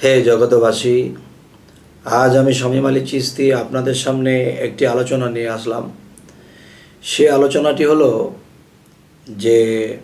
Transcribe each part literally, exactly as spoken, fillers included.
হে জগতবাসী, আজ আমি শামীম আলী চিশতি আপনাদের সামনে একটি আলোচনা নিয়ে আসলাম। সে আলোচনাটি হলো যে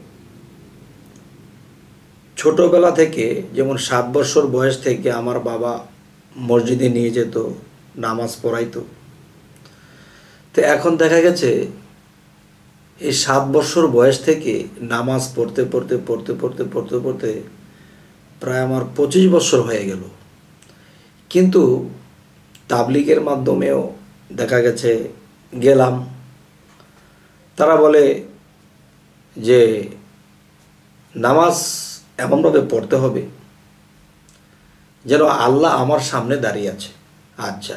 ছোটবেলা থেকে, যেমন সাত বছর বয়স থেকে আমার বাবা মসজিদে নিয়ে যেত, নামাজ পড়াইতো। তো এখন দেখা গেছে এই সাত বছর বয়স থেকে নামাজ পড়তে পড়তে পড়তে পড়তে পড়তে পড়তে প্রায় আমার পঁচিশ বছর হয়ে গেল। কিন্তু তাবলিগের মাধ্যমেও দেখা গেছে গেলাম, তারা বলে যে নামাজ এমনভাবে পড়তে হবে যেন আল্লাহ আমার সামনে দাঁড়িয়ে আছে। আচ্ছা,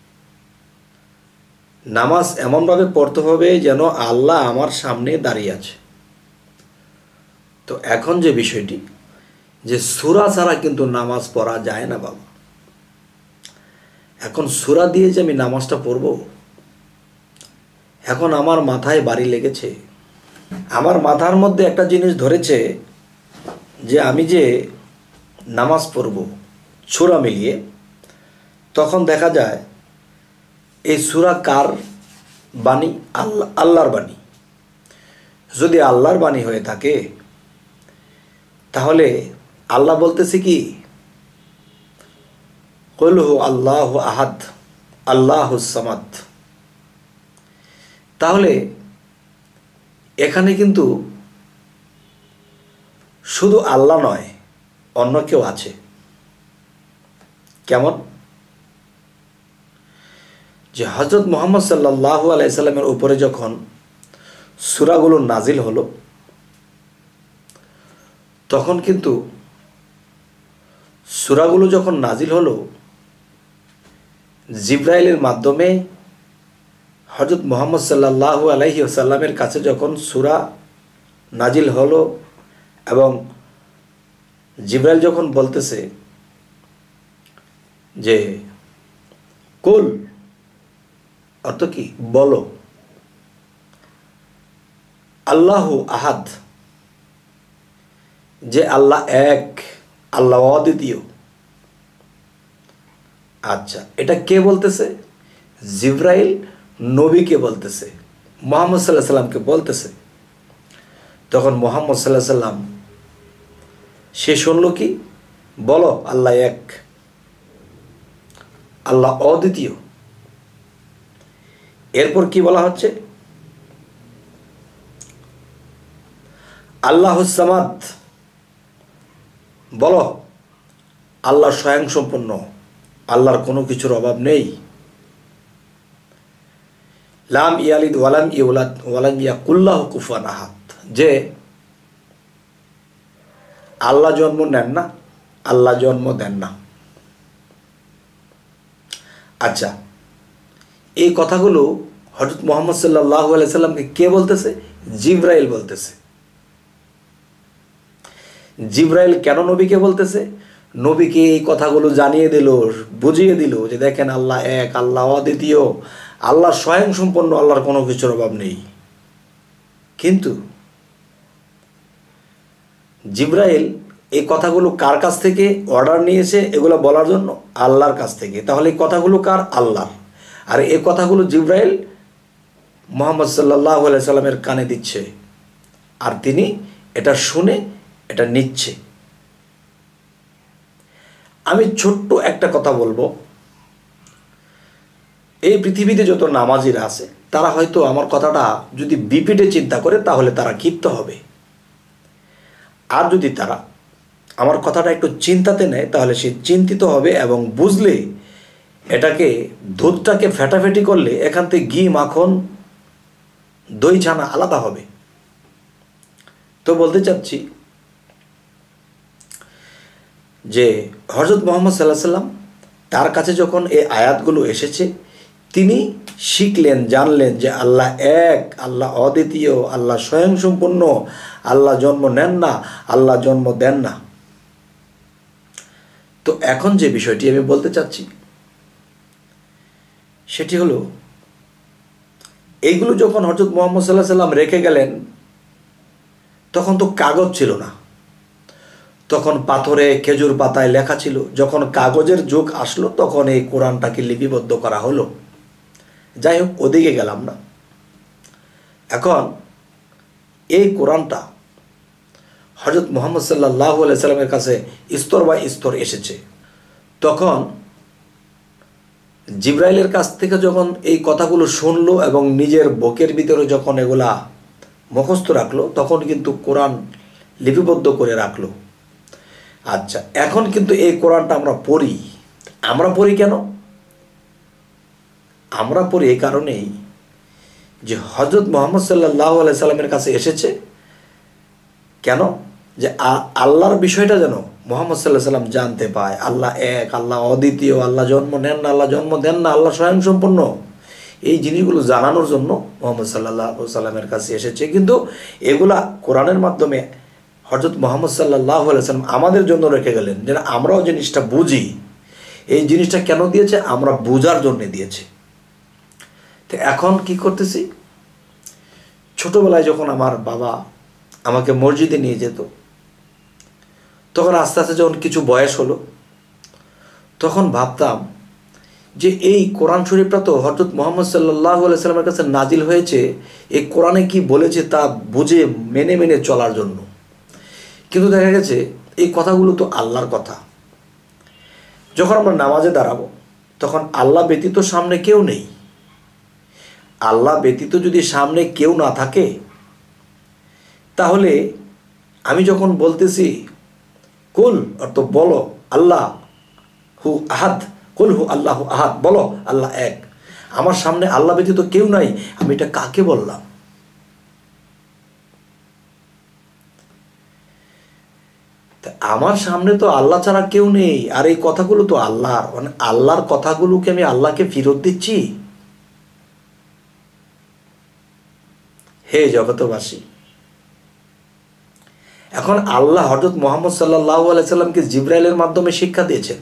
নামাজ এমনভাবে পড়তে হবে যেন আল্লাহ আমার সামনে দাঁড়িয়ে আছে। তো এখন যে বিষয়টি, যে সূরা ছাড়া কিন্তু নামাজ পড়া যায় না বাবা। এখন সূরা দিয়ে যে আমি নামাজটা পড়ব, এখন আমার মাথায় বাড়ি লেগেছে। আমার মাথার মধ্যে একটা জিনিস ধরেছে যে আমি যে নামাজ পড়ব সূরা মিলিয়ে, তখন দেখা যায় এই সূরা কার বাণী? আল্লাহ আল্লাহর বাণী। যদি আল্লাহর বাণী হয়ে থাকে তাহলে আল্লাহ বলতেছে কি, কুল হু আল্লাহু আহাদ আল্লাহুস সামাদ। তাহলে এখানে কিন্তু শুধু আল্লাহ নয়, অন্য কেউ আছে। কেমন? যে হযরত মুহাম্মদ সাল্লাল্লাহু আলাইহি সাল্লামের উপরে যখন সূরাগুলো নাজিল হলো, তখন কিন্তু সূরাগুলো যখন নাজিল হলো, জিবরাইলের মাধ্যমে হযরত মুহাম্মদ সাল্লাল্লাহু আলাইহি ওয়াসাল্লামের কাছে যখন সূরা নাজিল হলো, এবং জিবরাইল যখন বলতেছে যে কুল, অর্থ কি? বলো, আল্লাহু আহাদ, যে আল্লাহ এক, আল্লাহ অদ্বিতীয়। আচ্ছা, এটা কে বলতেছে? জিবরাইল নবীকে বলতেছে, মুহাম্মদ সাল্লাল্লাহু আলাইহি সাল্লামকে বলতেছে। তখন মুহাম্মদ সাল্লাল্লাহু আলাইহি সাল্লাম সে শুনল কি? বলো আল্লাহ এক, আল্লাহ অদ্বিতীয়। এরপর কি বলা হচ্ছে? আল্লাহুস সামাদ, বলো আল্লাহ স্বয়ংসম্পূর্ণ, আল্লাহর কোনো কিছুর অভাব নেই। লাম ইয়ালিদ ওয়ালাম ইউলাদ ওয়ালাম ইয়াকুল লাহু কুফুয়ান আহাদ, যে আল্লাহ জন্ম নেন না, আল্লাহ জন্ম দেন না। আচ্ছা, এই কথাগুলো হযরত মুহাম্মদ সাল্লাল্লাহু আলাইহি সাল্লামকে কে বলতেছে? জিবরাইল বলতেছে। জিবরাইল কেন নবীকে বলতেছে? নবীকে এই কথাগুলো জানিয়ে দিল, বুঝিয়ে দিল যে দেখেন আল্লাহ এক, আল্লাহ অদ্বিতীয়, আল্লাহ স্বয়ংসম্পন্ন, আল্লাহর কোনো কিছুর অভাব নেই। কিন্তু জিবরাইল এই কথাগুলো কার কাছ থেকে অর্ডার নিয়েছে এগুলো বলার জন্য? আল্লাহর কাছ থেকে। তাহলে এই কথাগুলো কার? আল্লাহর। আর এই কথাগুলো জিবরাইল মুহাম্মদ সাল্লাল্লাহু আলাইহি সাল্লামের কানে দিচ্ছে, আর তিনি এটা শুনে এটা নিচ্ছে। আমি ছোট্ট একটা কথা বলবো, এই পৃথিবীতে যত নামাজিরা আছে তারা হয়তো আমার কথাটা যদি বিপিটে চিন্তা করে তাহলে তারা ক্ষিপ্ত হবে, আর যদি তারা আমার কথাটা একটু চিন্তাতে নেয় তাহলে সে চিন্তিত হবে, এবং বুঝলে এটাকে, দুধটাকে ফেটাফেটি করলে এখান থেকে ঘি, মাখন, দই, ছানা আলাদা হবে। তো বলতে চাচ্ছি যে হযরত মুহাম্মদ সাল্লাল্লাহু আলাইহি সাল্লাম তার কাছে যখন এই আয়াতগুলো এসেছে, তিনি শিখলেন, জানলেন যে আল্লাহ এক, আল্লাহ অদ্বিতীয়, আল্লাহ স্বয়ংসম্পূর্ণ, আল্লাহ জন্ম নেন না, আল্লাহ জন্ম দেন না। তো এখন যে বিষয়টি আমি বলতে চাচ্ছি সেটি হলো, এইগুলো যখন হযরত মুহাম্মদ সাল্লাল্লাহু আলাইহি সাল্লাম রেখে গেলেন, তখন তো কাগজ ছিল না, তখন পাথরে খেজুর পাতায় লেখা ছিল। যখন কাগজের যুগ আসলো তখন এই কোরআনটাকে লিপিবদ্ধ করা হলো। যাই হোক, ওদিকে গেলাম না। এখন এই কোরআনটা হযরত মুহাম্মদ সাল্লাল্লাহু আলাইহি সাল্লামের কাছে স্তর বাই স্তর এসেছে। তখন জিবরাইলের কাছ থেকে যখন এই কথাগুলো শুনলো এবং নিজের বুকের ভিতরে যখন এগুলা মুখস্থ রাখলো, তখন কিন্তু কোরআন লিপিবদ্ধ করে রাখলো। আচ্ছা, এখন কিন্তু এই কোরআনটা আমরা পড়ি। আমরা পড়ি কেন? আমরা পড়ি এই কারণেই যে হযরত মুহাম্মদ সাল্লাল্লাহু আলাইহি সাল্লামের কাছে এসেছে। কেন? যে আল্লাহর বিষয়টা যেন মুহাম্মদ সাল্লাল্লাহু আলাইহি সাল্লাম জানতে পায়। আল্লাহ এক, আল্লাহ অদ্বিতীয়, আল্লাহ জন্ম নেন না, আল্লাহ জন্ম দেন না, আল্লাহ স্বয়ংসম্পূর্ণ। এই জিনিসগুলো জানানোর জন্য মুহাম্মদ সাল্লাল্লাহু আলাইহি সাল্লামের কাছে এসেছে। কিন্তু এগুলা কোরআনের মাধ্যমে হযরত মুহাম্মদ সাল্লাল্লাহু আলাইহি সাল্লাম আমাদের জন্য রেখে গেলেন, যেন আমরাও জিনিসটা বুঝি। এই জিনিসটা কেন দিয়েছে? আমরা বোঝার জন্য দিয়েছে। তো এখন কি করতেছি? ছোটবেলায় যখন আমার বাবা আমাকে মসজিদে নিয়ে যেত, তখন আস্তে আস্তে যখন কিছু বয়স হলো, তখন ভাবতাম যে এই কোরআন শরীফটা তো হযরত মুহাম্মদ সাল্লাল্লাহু আলাইহি সাল্লামের কাছে নাজিল হয়েছে এই কোরআনে কি বলেছে তা বুঝে মেনে মেনে চলার জন্য। কিন্তু দেখা গেছে এই কথাগুলো তো আল্লাহর কথা। যখন আমরা নামাজে দাঁড়াবো তখন আল্লাহ ব্যতীত সামনে কেউ নেই। আল্লাহ ব্যতীত যদি সামনে কেউ না থাকে, তাহলে আমি যখন বলতেছি কুল, অর্থ বলো আল্লাহ হু আহাদ, কুল হু আল্লাহ আহাদ, বলো আল্লাহ এক। আমার সামনে আল্লাহ ব্যতীত কেউ নাই, আমি এটা কাকে বললাম? আমার সামনে তো আল্লাহ ছাড়া কেউ নেই, আর এই কথাগুলো তো আল্লাহর, মানে আল্লাহর কথাগুলোকে আমি আল্লাহকে ফেরত দিচ্ছি। হে জগতবাসী, এখন আল্লাহ হযরত মুহাম্মদ সাল্লাল্লাহু আলাইহি সাল্লামকে জিবরাইলের মাধ্যমে শিক্ষা দিয়েছেন।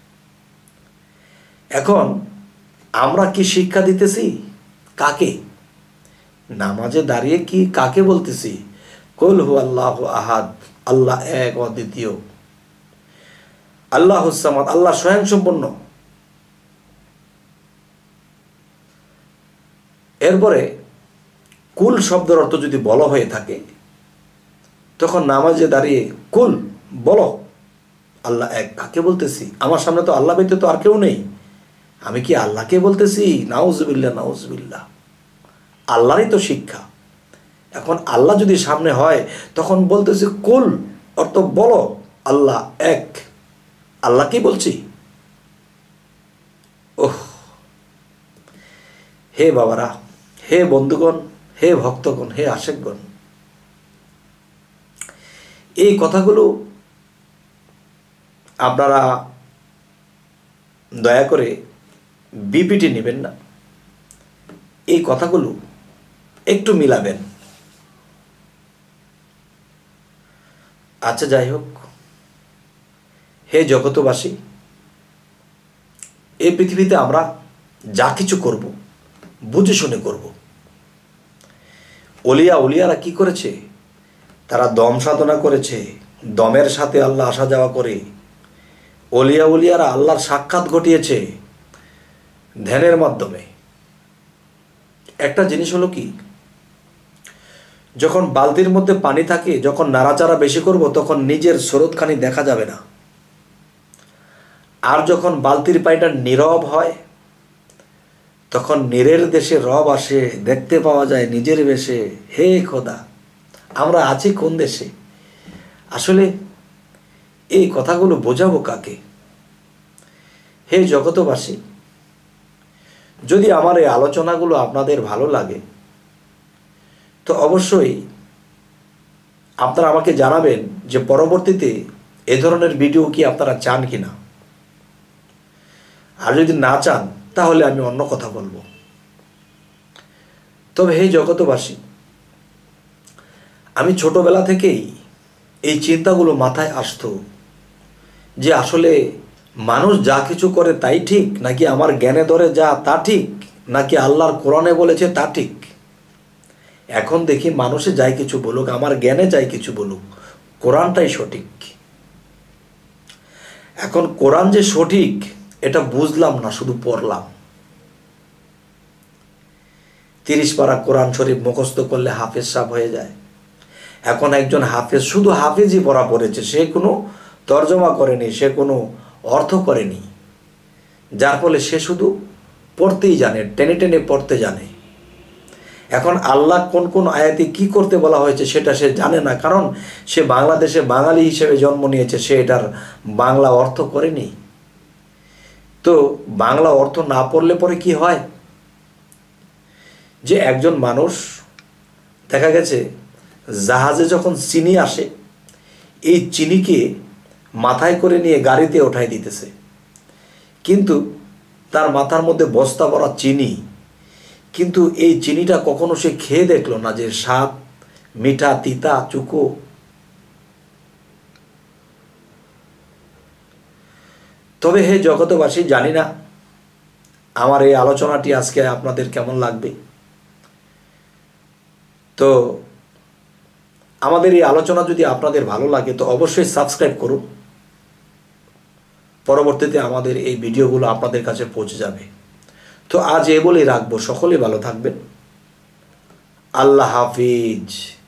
এখন আমরা কি শিক্ষা দিতেছি? কাকে? নামাজে দাঁড়িয়ে কি কাকে বলতেছি? কুল হু আল্লাহু আহাদ, আল্লাহ এক অদ্বিতীয়, আল্লাহুস সামাদ, আল্লাহ স্বয়ংসম্পূর্ণ। এরপরে কুল শব্দের অর্থ যদি বলা হয়ে থাকে, তখন নামাজে দাঁড়িয়ে কুল বলো আল্লাহ এক, কাকে বলতেছি? আমার সামনে তো আল্লাহ ব্যতীত আর কেউ নেই, আমি কি আল্লাহকে বলতেছি? নাউজুবিল্লাহ, নাউজুবিল্লাহ। আল্লাহরই তো শিক্ষা। এখন আল্লাহ যদি সামনে হয় তখন বলতেছি কুল, অর্থ বলো আল্লাহ এক, আল্লাহকেই বলছি। ওহ, হে বাবারা, হে বন্ধুগণ, হে ভক্তগণ, হে আশেকগণ, এই কথাগুলো আপনারা দয়া করে বিপিটি নেবেন না। এই কথাগুলো একটু মিলাবেন। আচ্ছা, যাই হোক, হে জগতবাসী, এই পৃথিবীতে আমরা যা কিছু করব বুঝে শুনে করব। ওলিয়া উলিয়ারা কি করেছে? তারা দম সাধনা করেছে, দমের সাথে আল্লাহ আসা যাওয়া করে। ওলিয়া উলিয়ারা আল্লাহর সাক্ষাৎ ঘটিয়েছে ধ্যানের মাধ্যমে। একটা জিনিস হলো কি, যখন বালতির মধ্যে পানি থাকে, যখন নাড়াচাড়া বেশি করব তখন নিজের স্রোতখানি দেখা যাবে না। আর যখন বালতির পানিটা নীরব হয়, তখন নীরের দেশে রব আসে, দেখতে পাওয়া যায় নিজের বেশে। হে খোদা, আমরা আছি কোন দেশে? আসলে এই কথাগুলো বোঝাবো কাকে? হে জগতবাসী, যদি আমার এই আলোচনাগুলো আপনাদের ভালো লাগে তো অবশ্যই আপনারা আমাকে জানাবেন যে পরবর্তীতে এ ধরনের ভিডিও কি আপনারা চান কিনা। আর যদি না চান তাহলে আমি অন্য কথা বলবো। তবে হে জগতবাসী, আমি ছোটবেলা থেকেই এই চিন্তাগুলো মাথায় আসতো যে আসলে মানুষ যা কিছু করে তাই ঠিক, নাকি আমার জ্ঞানে ধরে যা তা ঠিক, নাকি আল্লাহর কোরআনে বলেছে তা ঠিক। এখন দেখি মানুষে যাই কিছু বলুক, আমার জ্ঞানে যাই কিছু বলুক, কোরআনটাই সঠিক। এখন কোরআন যে সঠিক এটা বুঝলাম না, শুধু পড়লাম। তিরিশ পারা কোরআন শরীফ মুখস্থ করলে হাফেজ সাহেব হয়ে যায়। এখন একজন হাফেজ শুধু হাফেজই পড়া পড়েছে, সে কোনো তর্জমা করেনি, সে কোনো অর্থ করেনি, যার ফলে সে শুধু পড়তেই জানে, টেনে টেনে পড়তে জানে। এখন আল্লাহ কোন কোন আয়াতে কি করতে বলা হয়েছে সেটা সে জানে না, কারণ সে বাংলাদেশে বাঙালি হিসেবে জন্ম নিয়েছে, সে এটার বাংলা অর্থ করেনি। তো বাংলা অর্থ না পড়লে পরে কি হয়, যে একজন মানুষ দেখা গেছে জাহাজে যখন চিনি আসে, এই চিনিকে মাথায় করে নিয়ে গাড়িতে ওঠাই দিতেছে, কিন্তু তার মাথার মধ্যে বস্তা ভরা চিনি, কিন্তু এই চিনিটা কখনো সে খেয়ে দেখলো না যে স্বাদ, মিঠা, তিতা, চুকো। তবে হে জগতবাসী, জানি না আমার এই আলোচনাটি আজকে আপনাদের কেমন লাগবে। তো আমাদের এই আলোচনা যদি আপনাদের ভালো লাগে তো অবশ্যই সাবস্ক্রাইব করুন, পরবর্তীতে আমাদের এই ভিডিওগুলো আপনাদের কাছে পৌঁছে যাবে। তো আজ এ বলেই রাখবো, সকলেই ভালো থাকবেন। আল্লাহ হাফিজ।